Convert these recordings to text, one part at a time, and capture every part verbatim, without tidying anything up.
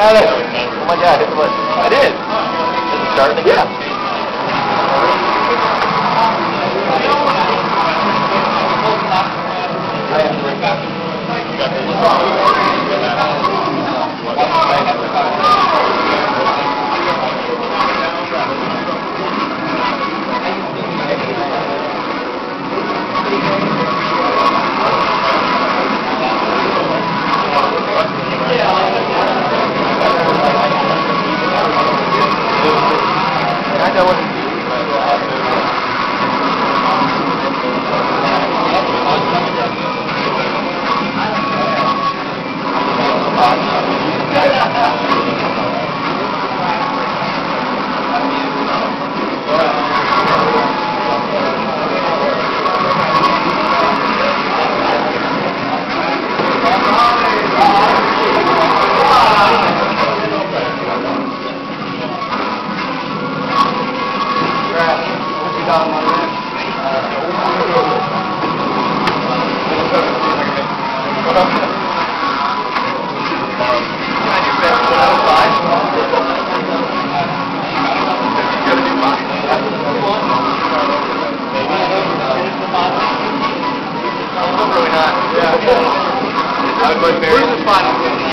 Oh my God, hit the button. I did. Does it start again? Yeah. I have to bring back. I know what it is. Where's the fun?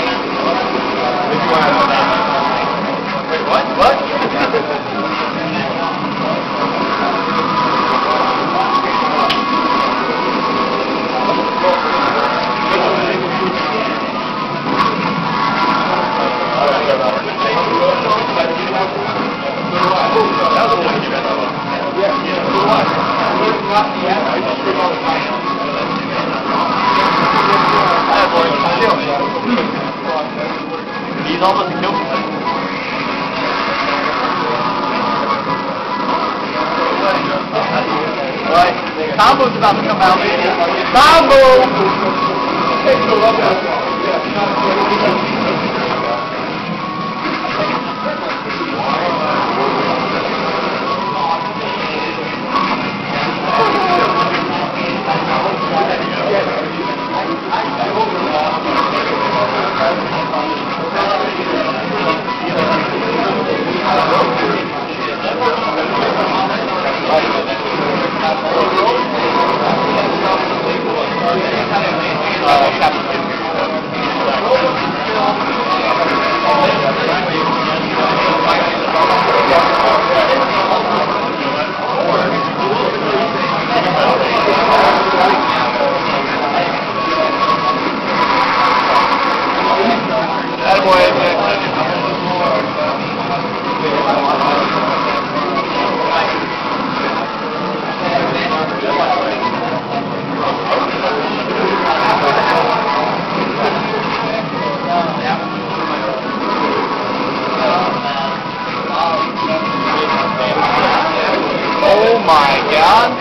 Wait, what? What? He's almost a kill. Alright, Combo's about to come out. Combo! Oh my God!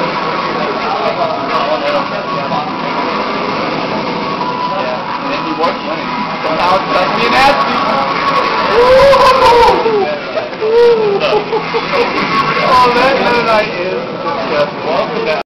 And he works. Now it's just me nasty. Oh, that night is disgusting.